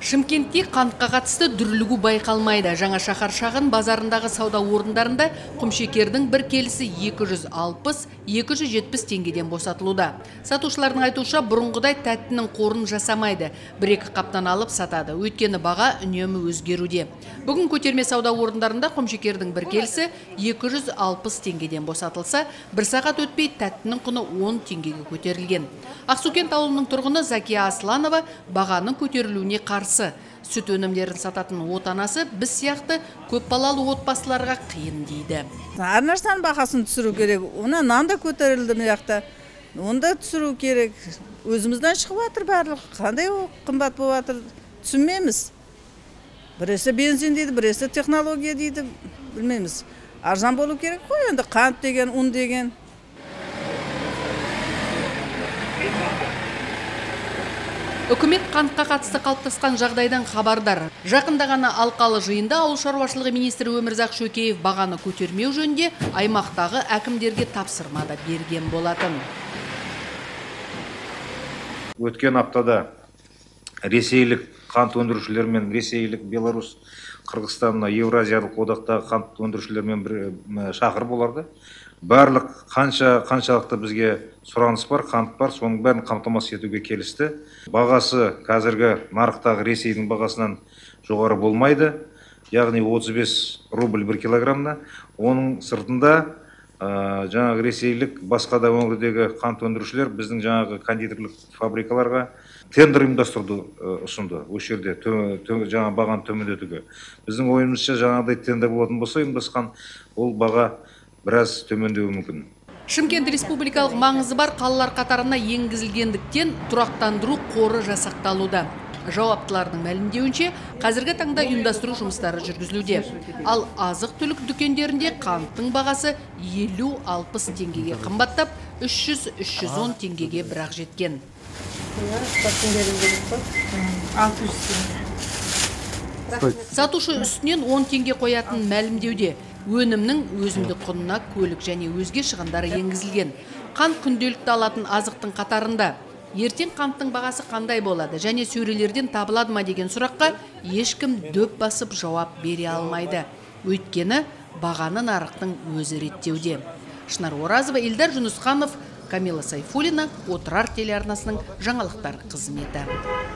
Шымкентте қантқа қатысты дүрлігу байқалмайды. Жаңа шаһар шағын базарындағы сауда орындарында құмшекердің бір келісі 260-270 теңгеден босатылуда. Сатушылардың айтуынша бұрынғыдай тәттінің қорын жасамайды. Бір-екі қаптан алып сатады. Өйткені баға үнемі өзгеруде. Бүгін көтерме сауда орындарында құмшекердің бір келісі 260 теңгеден босатылса, бір сағат өтпей тәттінің құны 10 теңгеге көтерілген. Ақсукент ауылының тұрғыны Закия Асланова бағаның көтерілуіне қарсы. Сүт өнімдерін сататын отанасы біз сияқты көп балалы отбасыларға қиын дейді. Әр нәрсенің бағасын түсіру керек. Оны нан да көтерілді мияқта. Оны да түсіру керек. Өзімізден шығып жатыр барлық. Қандай қымбат болып жатыр түсінмейміз. Біресе бензин дейді, біресе технология дейді, білмейміз. Арзан болу керек қой, енді қант деген, ұн деген. Үкімет қантқа қатысты қалыптасқан жағдайдан хабардар. Жақында ғана алқалы жиында ауыл шаруашылығы министрі Өмірзақ Шөкеев бағаны көтермеу жөнінде аймақтағы әкімдерге тапсырмада берген болатын. Өткен аптада ресейлік қант өндірушілермен ресейлік Беларусь, Қырғызстан, Евразиялық одақтағы қант өндірушілермен бір шақырып оларды. Барлық қаншалықты бізге сұраныс бар, қант бар, соның бәрін қамтамасыз етуге келісті. Бағасы қазіргі нарықтағы Ресейдің бағасынан жоғары болмайды, яғни 35 рубль 1 килограммна. Оның сыртында жаңағы ресейлік басқа да өңірдегі қант өндірушілер біздің жаңағы кондитерлік фабрикаларға тендер ұйымдастыруды ұсынды. Осы жерде жаңа бағаны төмендетуге. Біздің ойымызша жаңағыдай тендер болатын болса ұйымдасқан, ол баға біраз төмендеуі мүмкін. Шымкент республикалық маңызы бар қалалар қатарына енгізілгендіктен тұрақтандыру қоры жасақталуда. Жауаптылардың мәлімдеуінше, қазіргі таңда ұйымдастыру жұмыстары жүргізілуде. Ал азық-түлік дүкендерінде қанттың бағасы 50-60 теңгеге қымбаттап, 300-310 теңгеге бірақ жеткен. Сатушы үстінен 10 теңге қоятын мәлімдеуде. Өнімнің өзіндік құнына көлік және өзге шығындары енгізілген. Қант күнделікті алатын азықтың қатарында. Ертең қанттың бағасы қандай болады және сөрелерден табылады ма деген сұраққа ешкім дөп басып жауап бере алмайды. Өйткені бағаны нарықтың өзі реттеуде. Шынар Оразова, Ильдар Жүнісханов, Камила Сайфуллина, Отырар телеарнасының жаңалықтар қызметі.